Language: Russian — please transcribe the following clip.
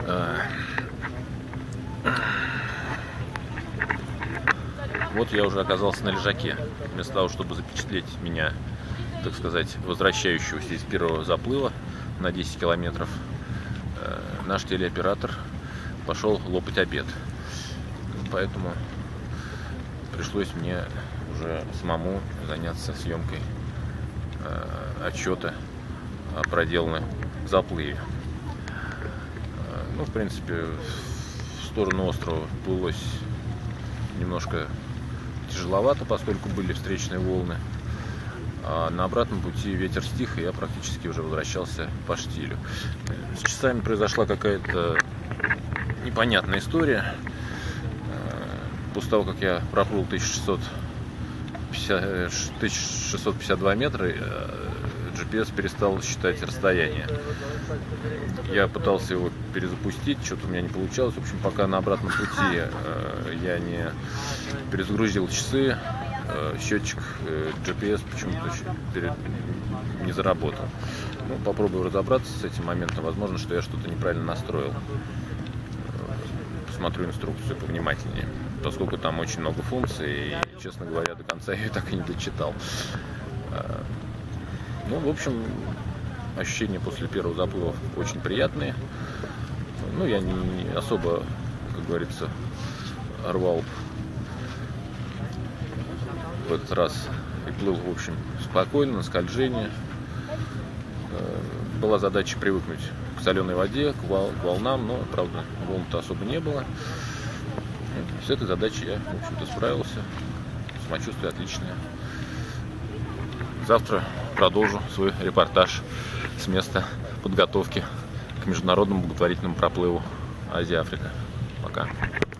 Вот я уже оказался на лежаке. Вместо того, чтобы запечатлеть меня, так сказать, возвращающегося из первого заплыва на 10 километров, наш телеоператор пошел лопать обед. Поэтому пришлось мне уже самому заняться съемкой отчета о проделанном заплыве. Ну, в принципе, в сторону острова плылось немножко тяжеловато, поскольку были встречные волны. А на обратном пути ветер стих, и я практически уже возвращался по штилю. С часами произошла какая-то непонятная история. После того, как я проплыл 1652 метра, GPS перестал считать расстояние. Я пытался его перезапустить, что-то у меня не получалось. В общем, пока на обратном пути я не перезагрузил часы, счетчик GPS почему-то не заработал. Ну, попробую разобраться с этим моментом. Возможно, что я что-то неправильно настроил. Посмотрю инструкцию повнимательнее, поскольку там очень много функций, и, честно говоря, до конца я ее так и не дочитал. Ну, в общем, ощущения после первого заплыва очень приятные. Ну, я не особо, как говорится, рвал в этот раз и плыл, в общем, спокойно, на скольжение. Была задача привыкнуть к соленой воде, к волнам, но, правда, волн-то особо не было. С этой задачей я, в общем-то, справился. Самочувствие отличное. Завтра продолжу свой репортаж с места подготовки к международному благотворительному проплыву Азия-Африка. Пока.